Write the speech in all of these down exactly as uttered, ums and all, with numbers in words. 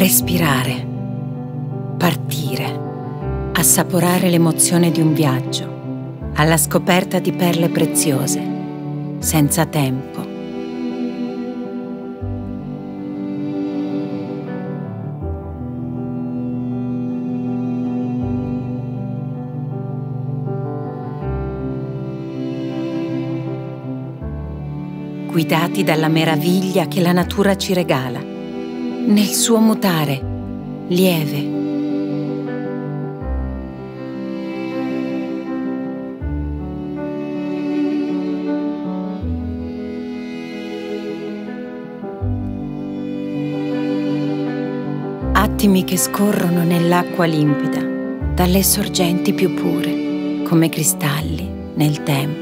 Respirare, partire, assaporare l'emozione di un viaggio, alla scoperta di perle preziose, senza tempo. Guidati dalla meraviglia che la natura ci regala, nel suo mutare, lieve. Attimi che scorrono nell'acqua limpida, dalle sorgenti più pure, come cristalli nel tempo.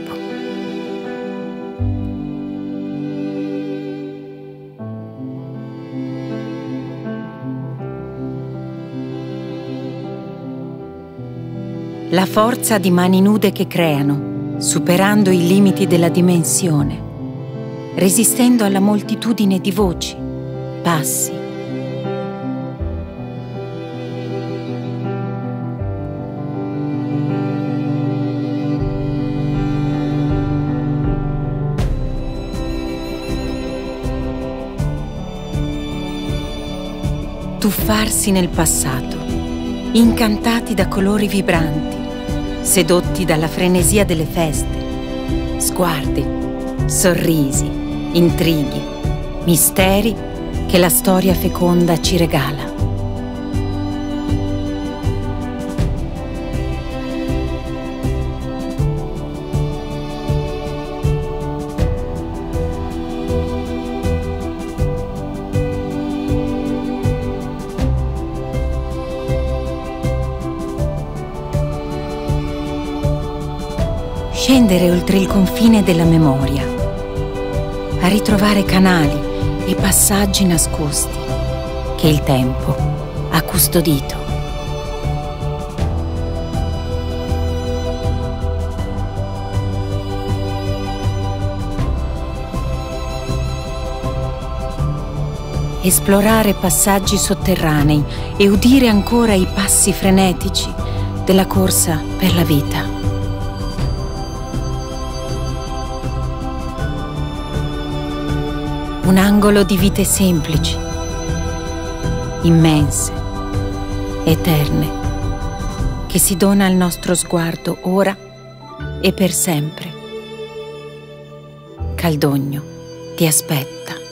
La forza di mani nude che creano, superando i limiti della dimensione, resistendo alla moltitudine di voci, passi. Tuffarsi nel passato, incantati da colori vibranti, sedotti dalla frenesia delle feste, sguardi, sorrisi, intrighi, misteri che la storia feconda ci regala. Scendere oltre il confine della memoria, a ritrovare canali e passaggi nascosti che il tempo ha custodito. Esplorare passaggi sotterranei e udire ancora i passi frenetici della corsa per la vita. Un angolo di vite semplici, immense, eterne, che si dona al nostro sguardo ora e per sempre. Caldogno ti aspetta.